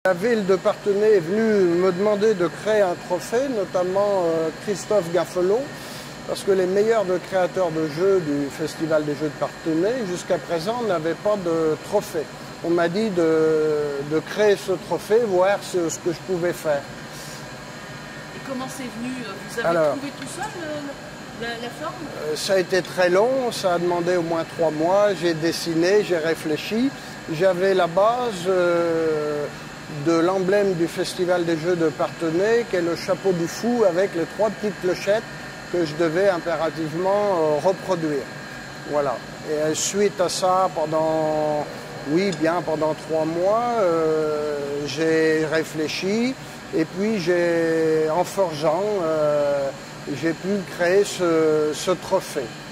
La ville de Parthenay est venue me demander de créer un trophée, notamment Christophe Gaffelot, parce que les meilleurs créateurs de jeux du Festival des Jeux de Parthenay, jusqu'à présent, n'avaient pas de trophée. On m'a dit de créer ce trophée, voir ce que je pouvais faire. Et comment c'est venu? Vous avez trouvé tout seul la forme? Ça a été très long, ça a demandé au moins 3 mois. J'ai dessiné, j'ai réfléchi. J'avais la base de l'emblème du Festival des Jeux de Parthenay, qui est le chapeau du fou avec les 3 petites clochettes que je devais impérativement reproduire. Voilà. Et suite à ça, pendant 3 mois, j'ai réfléchi et puis en forgeant, j'ai pu créer ce trophée.